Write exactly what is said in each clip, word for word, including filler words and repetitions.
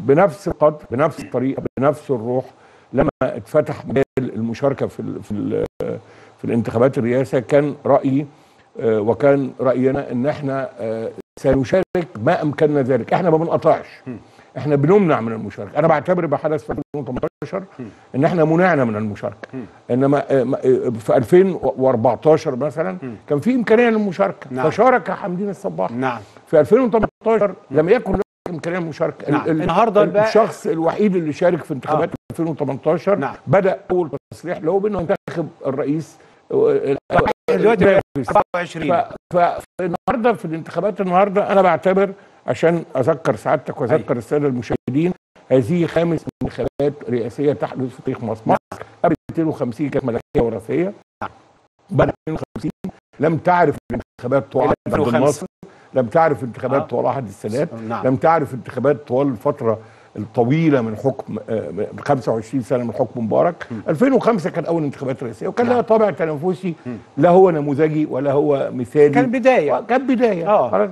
بنفس القدر بنفس الطريقه بنفس الروح لما اتفتح مجال المشاركه في ال في ال في الانتخابات الرئاسه، كان رايي وكان راينا ان احنا سنشارك ما امكننا ذلك. احنا ما بنقطعش، احنا بنمنع من المشاركه. انا بعتبر بحدث في ألفين وتمنتاشر ان احنا منعنا من المشاركه، انما في ألفين وأربعتاشر مثلا كان في امكانيه للمشاركه. نعم. فشارك حمدين الصباح. نعم. في ألفين وتمنتاشر لم يكن له امكانيه للمشاركه. نعم. النهارده الشخص الوحيد اللي شارك في انتخابات آه. ألفين وتمنتاشر نعم. بدا اول تصريح له بانه ينتخب الرئيس دلوقتي أربعة وعشرين. فالنهارده في الانتخابات النهارده انا بعتبر، عشان اذكر سعادتك واذكر الساده المشاهدين، هذه خامس انتخابات رئاسيه تحدث في تاريخ مصر. مصر قبل مئتين وخمسين كانت ملكيه وراثيه، بعد مئتين وخمسين لم تعرف الانتخابات طوال عبد الناصر، لم تعرف انتخابات آه. طوال عهد السادات، نعم. لم تعرف انتخابات طوال الفتره الطويله من حكم خمسة وعشرين سنه من حكم مبارك. م. ألفين وخمسة كان اول انتخابات رئاسيه، وكان لها طابع تنافسي، لا هو نموذجي ولا هو مثالي، كان بدايه كان بدايه اه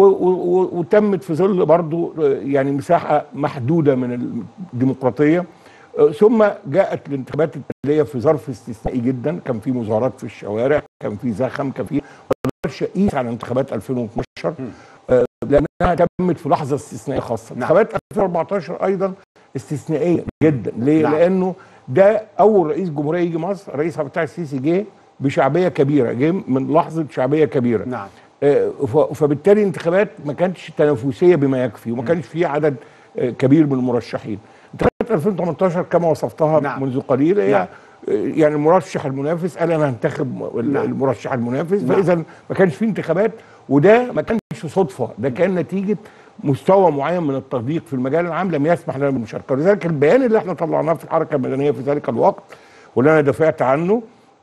وتمت في ظل برضه يعني مساحه محدوده من الديمقراطيه. ثم جاءت الانتخابات التاليه في ظرف استثنائي جدا، كان في مظاهرات في الشوارع، كان في زخم، كان في شقيس على انتخابات ألفين واثناشر لانها تمت في لحظه استثنائيه خاصه. انتخابات نعم. ألفين وأربعتاشر ايضا استثنائيه جدا. ليه؟ نعم. لانه ده اول رئيس جمهوريه يجي مصر. الرئيس عبد الفتاح السيسي جه بشعبيه كبيره، جه من لحظه شعبيه كبيره. نعم. فبالتالي الانتخابات ما كانتش تنافسيه بما يكفي، وما كانش فيه عدد كبير من المرشحين. انتخابات ألفين وتمنتاشر كما وصفتها نعم. منذ قليل هي نعم. يعني المرشح المنافس قال انا هنتخب نعم. المرشح المنافس. نعم. فاذا ما كانش فيه انتخابات، وده ما كانش صدفه، ده كان نتيجه مستوى معين من التضييق في المجال العام لم يسمح لنا بالمشاركه. ولذلك البيان اللي احنا طلعناه في الحركه المدنيه في ذلك الوقت واللي انا دافعت عنه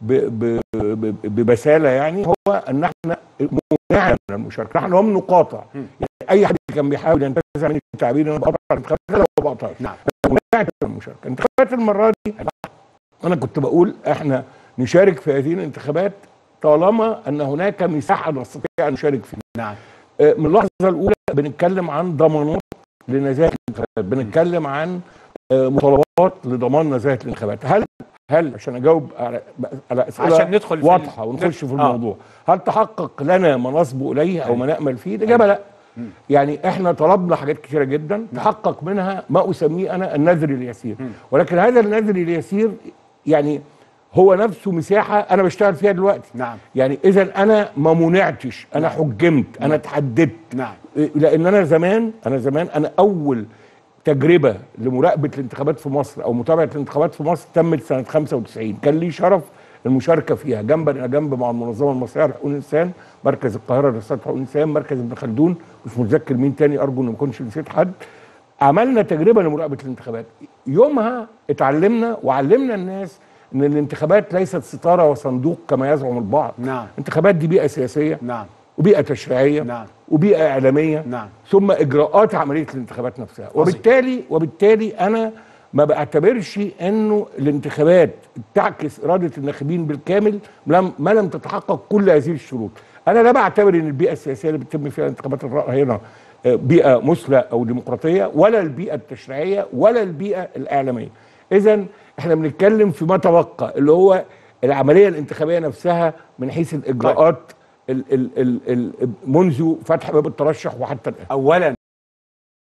ببساله يعني هو ان احنا منعنا من المشاركه، نحن لم نقاطع. يعني اي حد كان بيحاول ينتزع من التعبير انا بقطع الانتخابات، لا ما بقطعش. نعم. منعت من المشاركه. الانتخابات المره دي انا كنت بقول احنا نشارك في هذه الانتخابات طالما ان هناك مساحه نستطيع ان نشارك فيها. نعم. من اللحظه الاولى بنتكلم عن ضمانات لنزاهه الانتخابات، بنتكلم عن مطالبات لضمان نزاهه الانتخابات. هل هل عشان اجاوب على على اسئله عشان ندخل واضحه ونخش في الموضوع، آه. هل تحقق لنا ما نصبو اليه او ما نامل فيه؟ الاجابه لا. م. يعني احنا طلبنا حاجات كثيره جدا، م. تحقق منها ما اسميه انا النذر اليسير، م. ولكن هذا النذر اليسير يعني هو نفسه مساحه انا بشتغل فيها دلوقتي. نعم. يعني اذا انا ما منعتش، انا نعم. حجمت، انا نعم. اتحددت. نعم. لان انا زمان انا زمان انا اول تجربه لمراقبه الانتخابات في مصر او متابعه الانتخابات في مصر تمت سنه خمسة وتسعين، كان لي شرف المشاركه فيها جنبا الى جنب مع المنظمه المصريه لحقوق الانسان، مركز القاهره لرصاد حقوق الانسان، مركز ابن خلدون، مش متذكر مين تاني، ارجو ان ما اكونش نسيت حد. عملنا تجربه لمراقبه الانتخابات. يومها اتعلمنا وعلمنا الناس ان الانتخابات ليست ستاره وصندوق كما يزعم البعض. نعم. الانتخابات دي بيئه سياسيه. نعم. وبيئه تشريعيه. نعم. وبيئه اعلاميه. نعم. ثم اجراءات عمليه الانتخابات نفسها. عظيم. وبالتالي وبالتالي انا ما بعتبرش انه الانتخابات تعكس اراده الناخبين بالكامل لم ما لم تتحقق كل هذه الشروط. انا لا بعتبر ان البيئه السياسيه اللي بتتم فيها الانتخابات هنا بيئه مثلى او ديمقراطيه، ولا البيئه التشريعيه، ولا البيئه الاعلاميه. اذا احنا بنتكلم في ما تبقى اللي هو العمليه الانتخابيه نفسها من حيث الاجراءات ال ال ال ال منذ فتح باب الترشح وحتى الان. اولا